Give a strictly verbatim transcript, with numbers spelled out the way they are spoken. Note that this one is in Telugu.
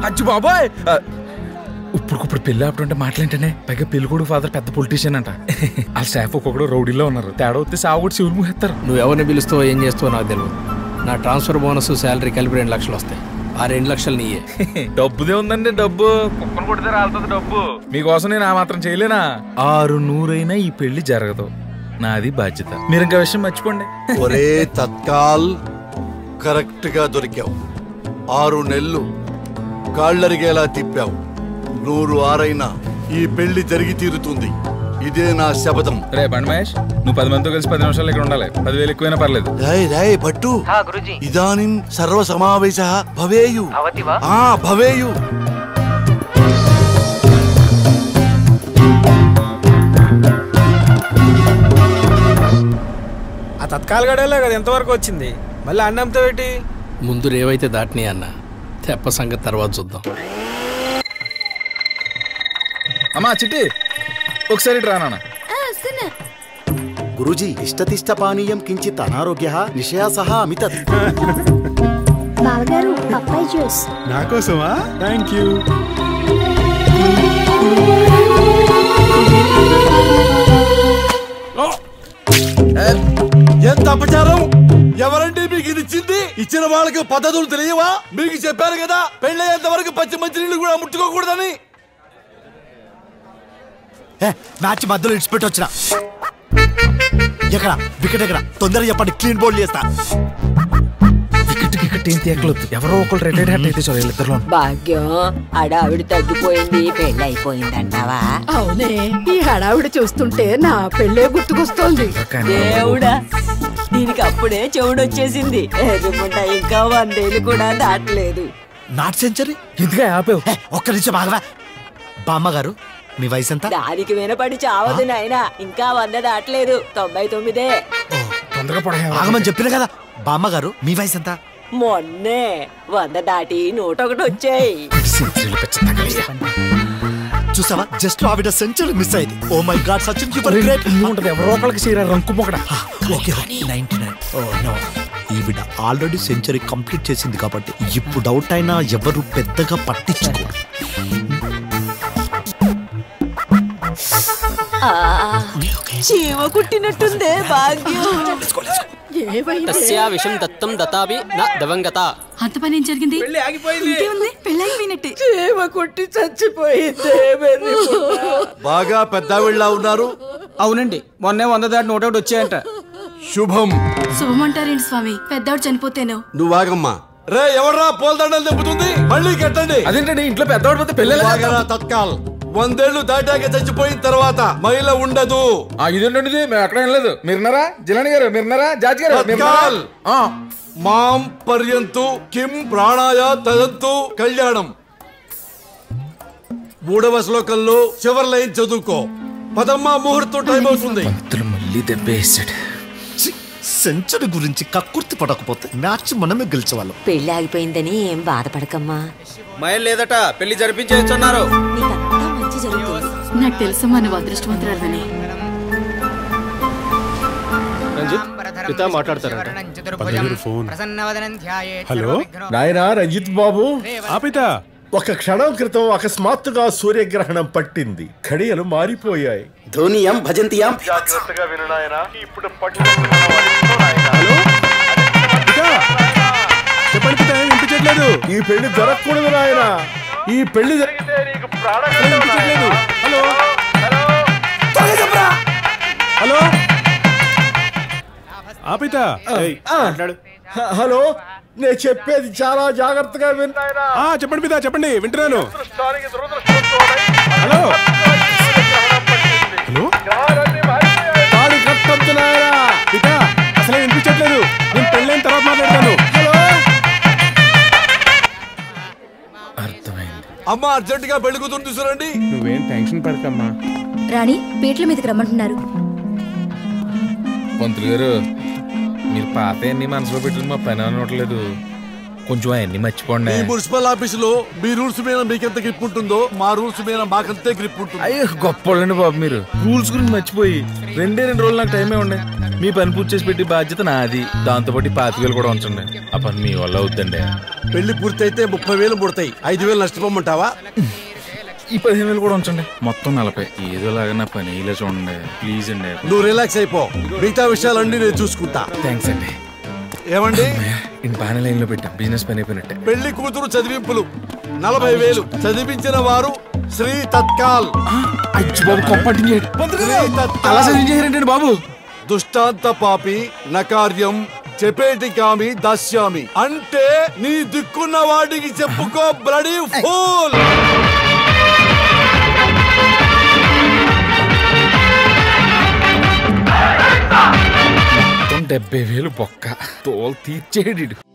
అచ్చి బాబాయ్, ఇప్పుడుప్పుడు పెళ్లి ఆపుతుంటే మాట్లాంటేనే పైగా పెళ్లి కూడా ఫాదర్ పెద్ద పొలిటీషియన్ అంట. ఆ స్టాఫ్ ఒక్కొక్కడు రౌడీలో ఉన్నారు. తేడా వస్తే సాగు కూడా శివులు మూహేస్తారు. నువ్వు ఎవరిని పిలుస్తావో ఏం చేస్తావో నాకు తెలియదు. నా ట్రాన్స్ఫర్ బోనస్ శాలరీ కలిపి రెండు లక్షలు వస్తాయి. ఆ రెండు లక్షలు నీయే. డబ్బుదే ఉందండి, డబ్బు కుక్కను కొడితే రాలుతుంది డబ్బు. మీకోసం నేను ఆ మాత్రం చేయలేనా? ఆరు నూరైనా ఈ పెళ్లి జరగదు, నాది బాధ్యత. మీరు ఇంకా విషయం మర్చిపోండి. ఒరే తత్కాల్, కరెక్ట్ గా దొరికావు. ఆరు నెలలు కాళ్ళరిగేలా తిప్పావు. నూరు ఆరైనా ఈ పెళ్లి జరిగి తీరుతుంది. ఇదే నా శపథం. రే బండి మహేష్, నువ్వు పది మందితో కలిసి పది నిమిషాలు ఇక్కడ ఉండాలి. పదివేలు ఎక్కువైనా పర్లేదు. రాయ్ రాయ్ భట్టు, ఇదానిం సర్వ సమావేశ భవేయు. ఆ భవేయు. ఆ తత్కాల గడలే కదా ఎంతవరకు వచ్చింది? మళ్ళీ అన్నంతో ఏంటి? ముందు రేవైతే దాటిని అన్న, తెప్ప సంగతి తర్వాత చూద్దాం. అమ్మా చిట్టి, ఒకసారి రానా? గురూజీ, ఇష్టతిష్ట పానీయం కించిత్ అనారోగ్య నిశ్చయాసహ అమితత్. బావగారు పప్పాయి జ్యూస్ నా కోసమా? Thank you. ఎంత అపచారం! ఎవరండి మీకు ఇది ఇచ్చింది? ఇచ్చిన వాళ్ళకి పద్ధతులు తెలియవా? మీకు చెప్పారు కదా పెళ్ళయ్యేంత వరకు పచ్చి మంచి నీళ్ళు కూడా ముట్టుకోకూడదని. మ్యాచ్ మధ్యలో ఇడిచిపెట్టి వచ్చిన ఎక్కడ వికెట్ ఎక్కడ తొందరగా చెప్పండి, క్లీన్ బౌల్ చేస్తా. వికెట్ వికెట్ ఏం తీయకలేదు. ఎవరో ఒకరు రిటైర్డ్ హ్యాట్ అయితే చాలు ఇద్దరు. భాగ్యం, హడావిడి తగ్గిపోయింది, పెళ్ళి అయిపోయిందంటావా? అవునే, ఈ హడావిడి చూస్తుంటే నా పెళ్ళే గుర్తుకొస్తోంది. దేవుడా, దీనికి అప్పుడే చెవుడొచ్చేసింది. ఇంకా వందేళ్ళు కూడా దాటలేదు. నాట్ సెంచరీ ఇంతగా ఆపేవు. ఒక్క నిమిషం ఆగవా. బామ్మగారు, మీ వయసు ఎంత? దానికి వినపడి చావదు నాయనా, ఇంకా వంద దాటలేదు, తొంభై తొమ్మిదే. తొందరగా పడ ఆగమని చెప్పిన కదా. బామ్మగారు, మీ వయసు ఎంత? మొన్నే వంద దాటి నూట ఒకటి వచ్చాయి. చూసావా, జస్ట్ ఆవిడ సెంచరీ మిస్ అయింది. ఓ మై గాడ్, సచిన్ కి గ్రేట్ ఉంటది. ఎవరో ఒకరికి సీరా రంకు మొకడ. Okay ninety nine. Oh no, ఈవిడ ఆల్రెడీ సెంచరీ కంప్లీట్ చేసింది కాబట్టి ఇప్పుడు డౌట్ అయినా ఎవరు పెద్దగా పట్టించుకోరు. చీమ కుట్టినట్టుందే భాగ్యం. తస్యా విషం దత్తం దతాభి న దవంగత. అంత పని ఏం జరిగింది? పెళ్లి ఆగిపోయింది. పెళ్ళి అయిపోయినట్టే. చీమ కుట్టి చచ్చిపోయిందే. బాగా పెద్దవిళ్ళ ఉన్నారు. అవునండి, మొన్నే వంద దాటి నూట ఒకటి వచ్చాయంట. శుభం. శుభమంటారేంటి స్వామి? పెద్దవాడు చనిపోతేను. నువ్వు ఆగమ్మా. రే ఎవర్రా పోల్దండలు తెప్పుతుంది? మళ్ళీ కట్టండి. అదేంటండి, ఇంట్లో పెద్దవాడు పోతే పెళ్ళి తత్కాల్. వందేళ్లు దాటాక చచ్చిపోయిన తర్వాత మహిళ ఉండదు. ఇదేంటండి, మేము ఎక్కడ లేదు. మీరున్నారా జిలాని గారు? మీరున్నారా జాతి గారు? మాం పర్యంతు కిం ప్రాణాయ తదంతు కళ్యాణం. మూడవ శ్లోకంలో చివరి లైన్ చదువుకో. పదమ్మా, ముహూర్తం టైం అవుతుంది. మళ్ళీ దెబ్బేసాడు. సెంచరీ గురించి కక్కుర్తి పడకపోతే మ్యాచ్ మనమే గెలిచేవాళ్ళం. పెళ్లి ఆగిపోయిందని ఏం బాధపడకమ్మా. మైల్ లేదట, పెళ్లి జరిపించేస్తున్నారు. నీకంతా మంచి జరుగుతుంది. నాకు తెలుసమ్మా నువ్వు అదృష్టవంతురాలని. హలో నాయనా రంజిత్ బాబు, ఆపిత. ఒక క్షణం క్రితం అకస్మాత్తుగా సూర్యగ్రహణం పట్టింది. ఘడియలు మారిపోయాయి. ధోనియం భజంతియం. జాగ్రత్తగా విను నాయనా. ఇప్పుడు చెప్పండి పిత, ఏం వినిపించట్లేదు. ఈ పెళ్లి జరగకూడదు నాయనా. ఈ పెళ్లి జరిగితే నీకు వినిపించట్లేదు. Hello hello ఆపిత. హలో, నేను చెప్పేది చాలా జాగ్రత్తగా విను నాయనా. చెప్పండి పిత, చెప్పండి, వింటున్నాను. హలో హలో తాళి కట్టొద్దు నాయనా. పిత, అసలే వినిపించట్లేదు. నేను పెళ్ళైన తర్వాత మాట్లాడతాను. హలో. అర్థమైంది. అమ్మ, అర్జెంట్ గా పెళ్లి కూతురు తీసుకురండి. నువ్వేం టెన్షన్ పడకమ్మా. రాణి, పీటల మీదకి రమ్మంటున్నారు. పంతులు గారు, మీరు పాత అన్ని మనసులో పెట్టి మా పని అనట్లేదు. కొంచెం అవన్నీ మర్చిపోండి. ఈ మున్సిపల్ ఆఫీసులో మీ రూల్స్ మీద మీకెంత గ్రిప్ ఉంటుందో మా రూల్స్ మీద మాకంతే గ్రిప్ ఉంటుంది. అయ్యో గొప్ప బాబు మీరు రూల్స్ గురించి మర్చిపోయి రెండే రెండు రోజులు నాకు టైమే ఉండే. మీ పని పూర్తి చేసి పెట్టి బాధ్యత నాది. దాంతో పాటు పాతిక వేలు కూడా ఉంచండి. ఆ పని మీ వల్ల అవుద్దండి. పెళ్లి పూర్తయితే ముప్పై వేలు ముడతాయి. ఐదు వేలు నష్టపోమంటావా? ఈ పదిహేను వేలు కూడా ఉంచండి. మొత్తం నలభై. ఏదోలాగా నా పని ఇలా చూడండి ప్లీజ్ అండి. నువ్వు రిలాక్స్ అయిపో, మిగతా విషయాలన్నీ నేను చూసుకుంటా. థ్యాంక్స్ అండి. ఏమండి ఇన్ బాగా లైన్ లో పెట్టాం. బిజినెస్ పని అయిపోయినట్టే. పెళ్లి కూతురు చదివింపులు నలభై వేలు. చదివించిన వారు శ్రీ తత్కాల్. బాబు దుష్టాంత పాపి నకార్యం చెపేటి కామి దాస్యామి అంటే నీ దిక్కున్న వాటికి చెప్పుకో బ్లడీ ఫూల్. డెబ్బై వేలు బొక్క తోలు తీర్చేడు.